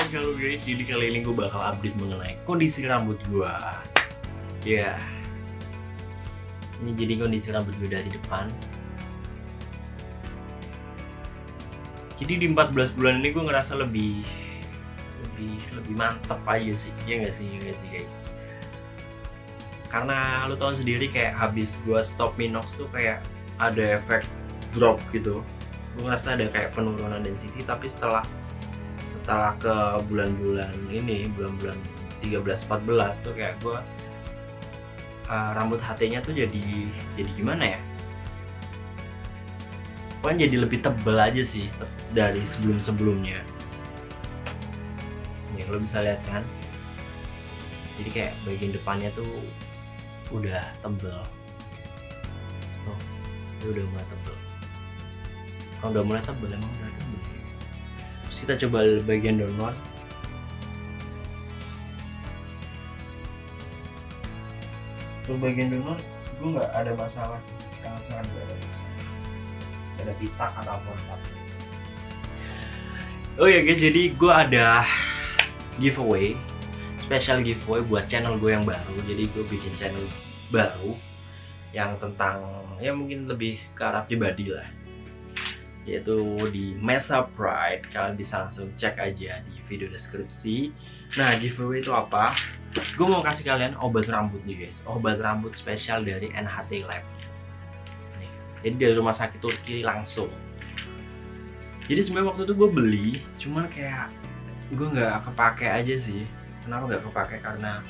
halo guys, jadi kali ini gue bakal update mengenai kondisi rambut gue. Ya, ini jadi kondisi rambut gue dari depan. Jadi di 14 bulan ini gue ngerasa lebih mantep aja sih, ya nggak sih guys. Karena lo tau sendiri kayak habis gue stop Minox tuh kayak ada efek drop gitu. Gue ngerasa ada kayak penurunan density, tapi setelah ke bulan-bulan ini, bulan-bulan 13-14 tuh kayak gue rambut HT-nya tuh jadi gimana ya? Pokoknya jadi lebih tebel aja sih dari sebelum-sebelumnya. Nih lo bisa lihat kan? Jadi kayak bagian depannya tuh udah tebel. Tuh, udah mulai tebel. Kalau udah mulai tebel emang udah tebel. Terus kita coba bagian downward. Untuk bagian downward gue nggak ada masalah sih, sangat-sangat gak ada masalah. Gak ada pitak ataupun apa. Oh ya guys, jadi gue ada giveaway, special giveaway buat channel gue yang baru. Jadi gue bikin channel baru yang tentang ya mungkin lebih ke arah pribadi lah, yaitu di Mesa Pride. Kalian bisa langsung cek aja di video deskripsi. Nah, giveaway itu apa? Gue mau kasih kalian obat rambut nih guys, obat rambut spesial dari NHT Lab nih. Jadi dari rumah sakit Turki langsung. Jadi sebenarnya waktu itu gue beli, cuman kayak gue nggak kepake aja sih. Kenapa nggak kepake? Karena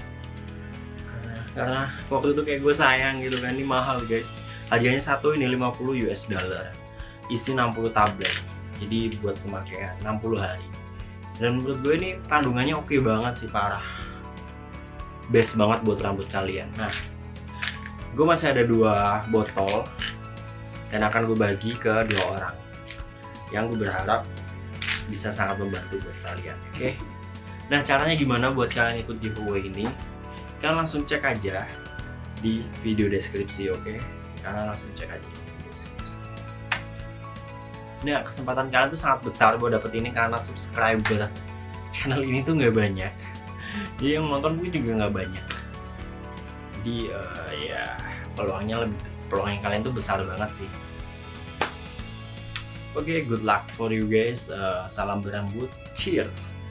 waktu itu kayak gue sayang gitu kan. Ini mahal guys, harganya satu ini $50, isi 60 tablet, jadi buat pemakaian 60 hari. Dan menurut gue ini kandungannya oke banget sih, parah, best banget buat rambut kalian. Nah, gue masih ada 2 botol dan akan gue bagi ke 2 orang yang gue berharap bisa sangat membantu buat kalian. Oke. Nah, caranya gimana buat kalian ikut giveaway ini? Kalian langsung cek aja di video deskripsi, oke? Kalian langsung cek aja di video deskripsi. Nah, kesempatan kalian tuh sangat besar buat dapet ini karena subscriber channel ini tuh nggak banyak. Jadi yang nonton gue juga nggak banyak. Jadi ya peluangnya kalian tuh besar banget sih. Oke, good luck for you guys. Salam berambut, cheers.